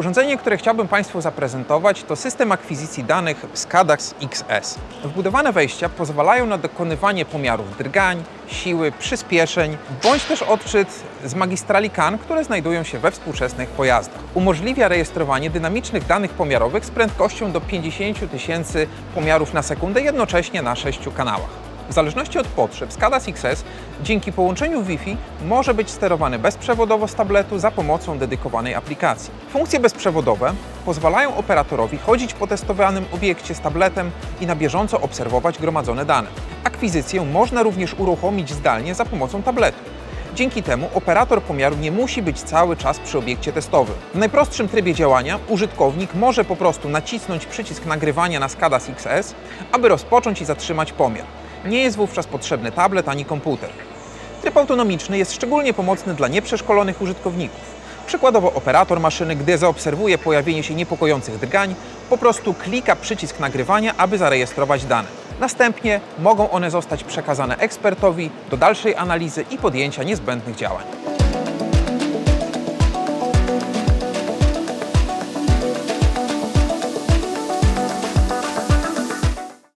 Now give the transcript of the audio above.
Urządzenie, które chciałbym Państwu zaprezentować, to system akwizycji danych SCADAX XS. Wbudowane wejścia pozwalają na dokonywanie pomiarów drgań, siły, przyspieszeń, bądź też odczyt z magistrali CAN, które znajdują się we współczesnych pojazdach. Umożliwia rejestrowanie dynamicznych danych pomiarowych z prędkością do 50 000 pomiarów na sekundę, jednocześnie na 6 kanałach. W zależności od potrzeb SCADAX XS dzięki połączeniu Wi-Fi może być sterowany bezprzewodowo z tabletu za pomocą dedykowanej aplikacji. Funkcje bezprzewodowe pozwalają operatorowi chodzić po testowanym obiekcie z tabletem i na bieżąco obserwować gromadzone dane. Akwizycję można również uruchomić zdalnie za pomocą tabletu. Dzięki temu operator pomiaru nie musi być cały czas przy obiekcie testowym. W najprostszym trybie działania użytkownik może po prostu nacisnąć przycisk nagrywania na SCADAX XS, aby rozpocząć i zatrzymać pomiar. Nie jest wówczas potrzebny tablet ani komputer. Tryb autonomiczny jest szczególnie pomocny dla nieprzeszkolonych użytkowników. Przykładowo operator maszyny, gdy zaobserwuje pojawienie się niepokojących drgań, po prostu klika przycisk nagrywania, aby zarejestrować dane. Następnie mogą one zostać przekazane ekspertowi do dalszej analizy i podjęcia niezbędnych działań.